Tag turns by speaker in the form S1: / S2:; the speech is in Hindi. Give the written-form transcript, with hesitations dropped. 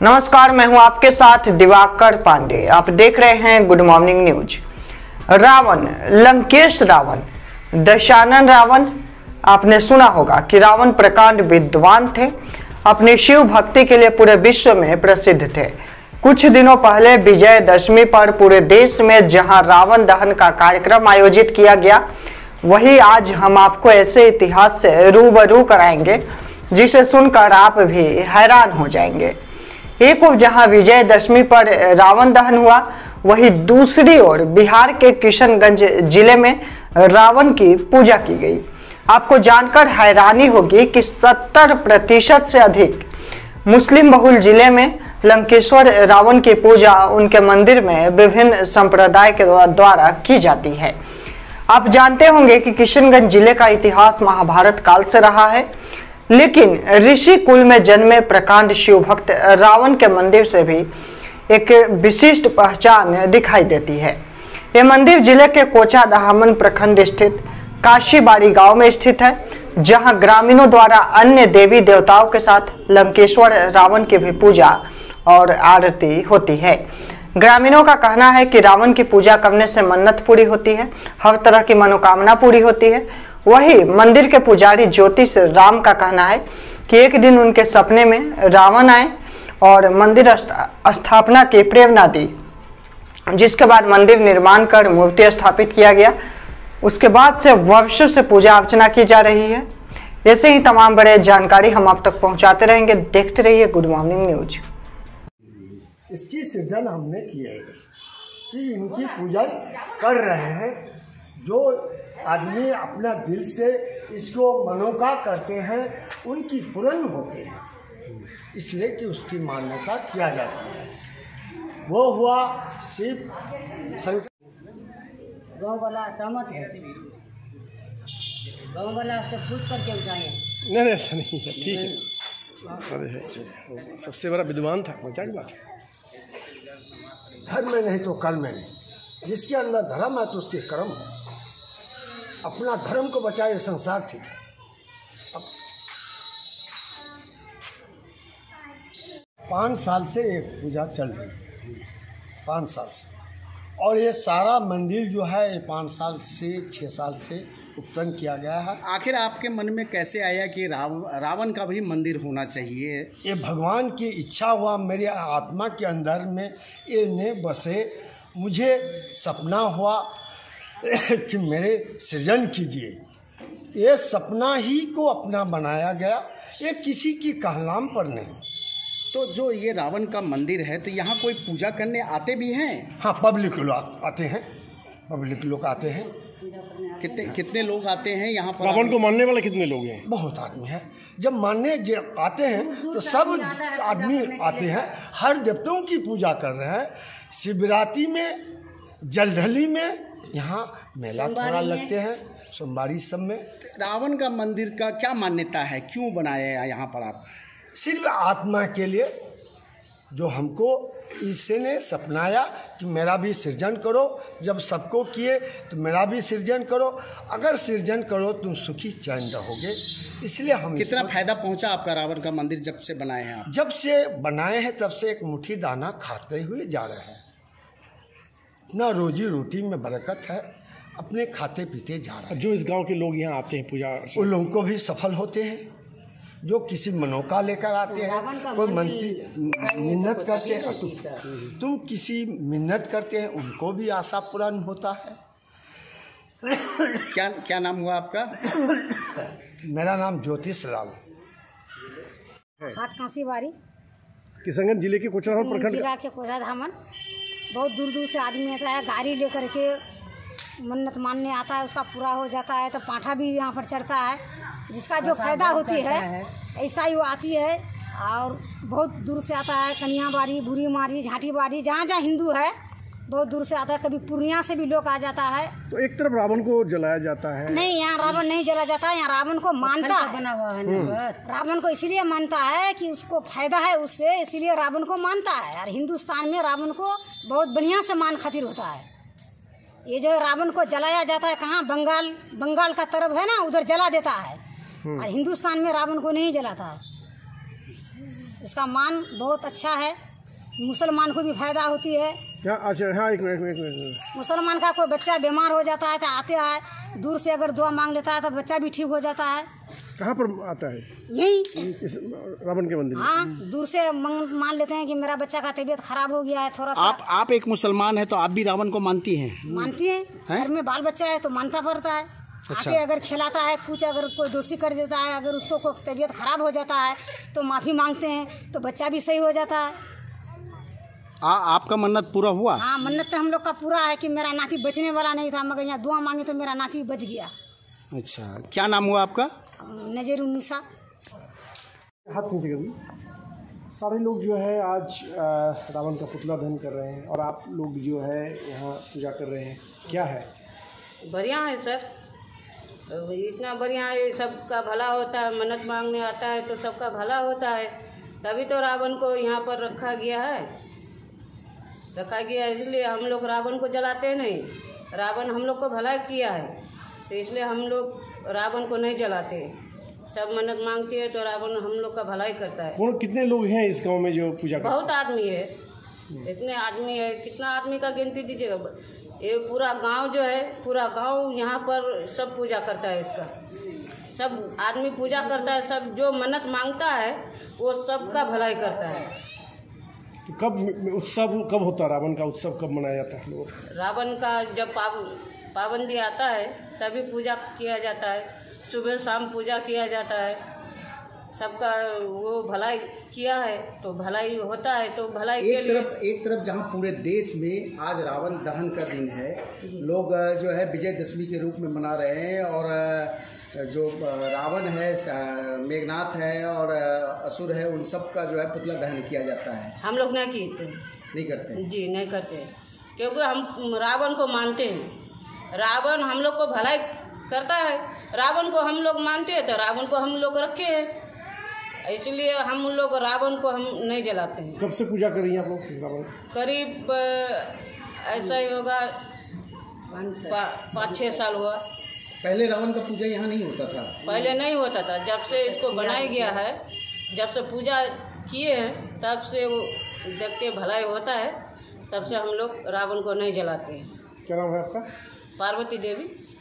S1: नमस्कार, मैं हूं आपके साथ दिवाकर पांडे। आप देख रहे हैं good morning news. Ravan, Lankesh Ravan, Dashanan Ravan. आपने सुना होगा कि रावण प्रकांड विद्वान थे, अपनी शिव भक्ति के लिए पूरे विश्व में प्रसिद्ध थे। कुछ दिनों पहले विजयदशमी पर पूरे देश में जहां रावण दहन का कार्यक्रम आयोजित किया गया, वही आज हम आपको ऐसे इतिहास से रूबरू कराएंगे जिसे सुनकर आप भी हैरान हो जाएंगे। एक ओर जहां विजयदशमी पर रावण दहन हुआ, वहीं दूसरी ओर बिहार के किशनगंज जिले में रावण की पूजा की गई। आपको जानकर हैरानी होगी कि 70% से अधिक मुस्लिम बहुल जिले में लंकेश्वर रावण की पूजा उनके मंदिर में विभिन्न संप्रदाय के द्वारा की जाती है। आप जानते होंगे कि किशनगंज जिले का इतिहास महाभारत काल से रहा है, लेकिन ऋषि कुल में जन्मे प्रकांड शिव भक्त रावण के मंदिर से भी एक विशिष्ट पहचान दिखाई देती है। यह मंदिर जिले के कोचा दहामन प्रखंड स्थित काशीबाड़ी गांव में स्थित है, जहां ग्रामीणों द्वारा अन्य देवी देवताओं के साथ लंकेश्वर रावण की भी पूजा और आरती होती है। ग्रामीणों का कहना है कि रावण की पूजा करने से मन्नत पूरी होती है, हर तरह की मनोकामना पूरी होती है। वही मंदिर के पुजारी ज्योतिष राम का कहना है कि एक दिन उनके सपने में रावण आए और मंदिर स्थापना की प्रेरणा दी, जिसके बाद मंदिर निर्माण कर मूर्ति स्थापित किया गया। उसके बाद से वर्षों से पूजा अर्चना की जा रही है। ऐसे ही तमाम बड़े जानकारी हम आप तक पहुंचाते रहेंगे। देखते रहिए गुड मॉर्निंग न्यूज।
S2: इसकी सृजन हमने की है कि इनकी पूजा कर रहे हैं। जो आदमी अपना दिल से इसको मनोका करते हैं, उनकी पूर्ण होते हैं, इसलिए कि उसकी मान्यता किया जाता है। वो हुआ शिव शंकर।
S3: गाँव वाला सहमत है, गाँव वाला से पूछ करके उठाए।
S2: नहीं ऐसा नहीं है, ठीक है। अरे सबसे बड़ा विद्वान था, मजा की बात है। धर्म में नहीं तो कर्म में नहीं। जिसके अंदर धर्म है तो उसके कर्म। अपना धर्म को बचाए, संसार ठीक है। अब 5 साल से ये पूजा चल रही है, 5 साल से। और ये सारा मंदिर जो है ये 5 साल से 6 साल से उत्पन्न किया गया है।
S4: आखिर आपके मन में कैसे आया कि रावण का भी मंदिर होना चाहिए?
S2: ये भगवान की इच्छा हुआ, मेरी आत्मा के अंदर में ये ने बसे। मुझे सपना हुआ कि मेरे सृजन कीजिए। ये सपना ही को अपना बनाया गया, ये किसी की कहलाम पर नहीं।
S4: तो जो ये रावण का मंदिर है, तो यहाँ कोई पूजा करने आते भी हैं?
S2: हाँ, पब्लिक लोग आते हैं, पब्लिक लोग आते हैं।
S4: कितने लोग आते हैं यहाँ पर?
S5: रावण को मानने वाले कितने लोग हैं?
S2: बहुत आदमी है। जब मानने आते हैं तो सब आदमी आते हैं। हर देवताओं की पूजा कर रहे हैं। शिवरात्रि में, जलढली में, यहाँ मेला थोड़ा लगते हैं, सोमवारी सब में।
S4: रावण का मंदिर का क्या मान्यता है, क्यों बनाया है यहाँ पर आप?
S2: सिर्फ आत्मा के लिए, जो हमको इसने सपनाया कि मेरा भी सृजन करो। जब सबको किए तो मेरा भी सृजन करो। अगर सृजन करो तुम सुखी चैन रहोगे। इसलिए हम
S4: कितना फायदा पहुँचा आपका रावण का मंदिर जब से बनाए हैं आप?
S2: जब से बनाए हैं तब से एक मुट्ठी दाना खाते हुए जा रहे हैं। अपना रोजी रोटी में बरकत है, अपने खाते पीते जा रहे हैं।
S5: जो इस गांव के लोग यहाँ आते हैं पूजा,
S2: उन लोगों को भी सफल होते हैं। जो किसी मनोका लेकर आते हैं, कोई मिन्नत करते हैं, तुम किसी मिन्नत करते हैं, उनको भी आशा पूर्ण होता है।
S4: क्या नाम हुआ आपका?
S2: मेरा नाम ज्योतिष राम।
S3: हाट काशीबाड़ी,
S5: किशनगंज जिले के कोचा प्रखंड
S3: जिला के कोचा धामन। बहुत दूर दूर से आदमी आता है, गाड़ी लेकर के मन्नत मानने आता है, उसका पूरा हो जाता है। तो पाठा भी यहाँ पर चढ़ता है, जिसका जो फायदा होती है, ऐसा ही वो आती है। और बहुत दूर से आता है, कनियाबाड़ी, बुरी मारी, झाटीबाड़ी, जहाँ जहाँ हिंदू है बहुत दूर से आता है। कभी पूर्णिया से भी लोग आ जाता है।
S5: तो एक तरफ रावण को जलाया जाता है?
S3: नहीं, यहाँ रावण नहीं जला जाता है, यहाँ रावण को मानता है। बना हुआ है। रावण को इसीलिए मानता है कि उसको फायदा है उससे, इसीलिए रावण को मानता है। और हिंदुस्तान में रावण को बहुत बढ़िया से मान खातिर होता है। ये जो रावण को जलाया जाता है, कहाँ बंगाल का तरफ है ना, उधर जला देता है। और हिंदुस्तान में रावण को नहीं जलाता है। इसका मान बहुत अच्छा है, मुसलमान को भी फायदा होती है।
S5: क्या? अच्छा, हाँ, एक मिनट।
S3: मुसलमान का कोई बच्चा बीमार हो जाता है तो आते हैं, दूर से अगर दुआ मांग लेता है तो बच्चा भी ठीक हो जाता है।
S5: कहाँ पर आता है?
S3: यही
S5: इस रावण के मंदिर में?
S3: हाँ, दूर से मान लेते हैं कि मेरा बच्चा का तबीयत खराब हो गया है थोड़ा सा।
S4: आप एक मुसलमान है तो आप भी रावण को मानती हैं?
S3: मानती हैं, घर में बाल बच्चा है तो मानता पड़ता है।
S4: अच्छा।
S3: आके अगर खिलाता है कुछ, अगर कोई दोषी कर देता है, अगर उसको कोई तबीयत खराब हो जाता है तो माफ़ी मांगते हैं तो बच्चा भी सही हो जाता है।
S4: आपका मन्नत पूरा हुआ?
S3: हाँ, मन्नत तो हम लोग का पूरा है कि मेरा नाती बचने वाला नहीं था, मगर यहाँ दुआ मांगे तो मेरा नाती बच गया।
S4: अच्छा, क्या नाम हुआ आपका?
S3: नजरुन्निसा।
S5: हाथ नीचे कर दी। सारे लोग जो है आज रावण का पुतला दहन कर रहे हैं और आप लोग जो है यहाँ पूजा कर रहे हैं, क्या है?
S6: बढ़िया है सर, इतना बढ़िया है, सबका भला होता है। मन्नत मांगने आता है तो सबका भला होता है, तभी तो रावण को यहाँ पर रखा गया, इसलिए हम लोग रावण को जलाते नहीं। रावण हम लोग को भला किया है तो इसलिए हम लोग रावण को नहीं जलाते। सब मन्नत मांगती है तो रावण हम लोग का भलाई करता है।
S5: कितने लोग हैं इस गांव में जो पूजा करते हैं?
S6: बहुत आदमी है, इतने आदमी है, कितना आदमी का गिनती दीजिएगा। ये पूरा गांव जो है, पूरा गांव यहाँ पर सब पूजा करता है इसका। सब आदमी पूजा करता है, सब जो मन्नत मांगता है वो सबका भलाई करता है।
S5: तो कब उत्सव कब होता है? रावण का उत्सव कब मनाया जाता है लोग?
S6: रावण का जब पाबंदी आता है तभी पूजा किया जाता है, सुबह शाम पूजा किया जाता है। सबका वो भलाई किया है तो भलाई होता है, तो भलाई के लिए
S4: एक तरफ जहाँ पूरे देश में आज रावण दहन का दिन है, लोग जो है विजयदशमी के रूप में मना रहे हैं, और जो रावण है, मेघनाथ है और असुर है, उन सब का जो है पुतला दहन किया जाता है।
S6: हम लोग नहीं करते जी, नहीं करते, क्योंकि हम रावण को मानते हैं। रावण हम लोग को भलाई करता है, रावण को हम लोग मानते हैं तो रावण को हम लोग रखे हैं, इसलिए हम लोग रावण को हम नहीं जलाते हैं।
S5: कब से पूजा कर रही हैं आप लोग?
S6: करीब ऐसा ही होगा 5-6 साल हुआ।
S4: पहले रावण का पूजा यहाँ नहीं होता था?
S6: पहले नहीं होता था, जब से इसको बनाया गया है, जब से पूजा किए हैं तब से वो देखते भलाई होता है, तब से हम लोग रावण को नहीं जलाते हैं।
S5: क्या नाम है आपका?
S6: पार्वती देवी।